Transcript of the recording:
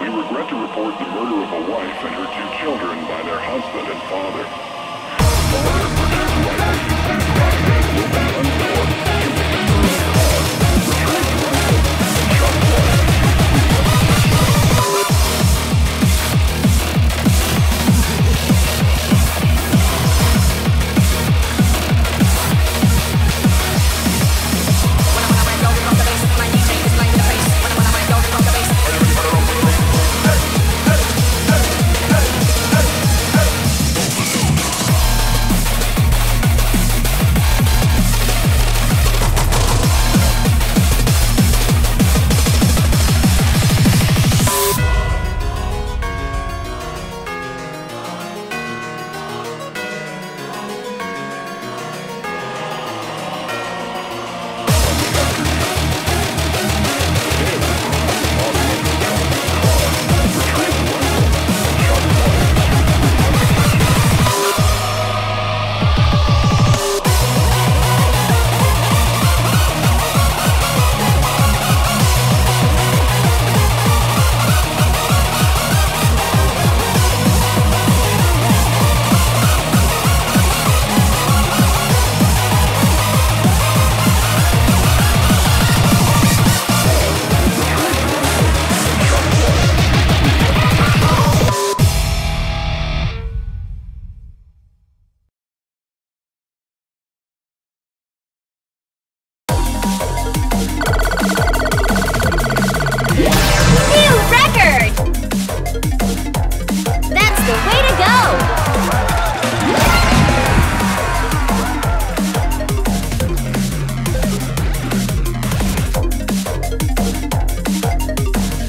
We regret to report the murder of a wife and her 2 children by their husband and father. The father purchased rifles used in crime and will be unknown, shooting his early cause, retrieved the rifle, and shot his wife. That's the way